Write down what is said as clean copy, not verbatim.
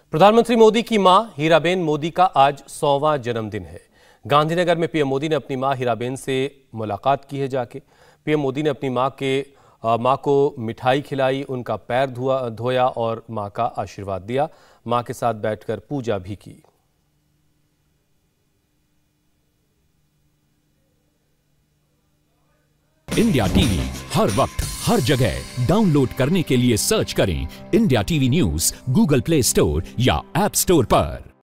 प्रधानमंत्री मोदी की मां हीराबेन मोदी का आज 100वां जन्मदिन है। गांधीनगर में पीएम मोदी ने अपनी मां हीराबेन से मुलाकात की है। जाके पीएम मोदी ने अपनी मां को मिठाई खिलाई, उनका पैर धोया और मां का आशीर्वाद दिया। मां के साथ बैठकर पूजा भी की। इंडिया टीवी हर वक्त हर जगह डाउनलोड करने के लिए सर्च करें India TV news Google Play Store या ऐप स्टोर पर।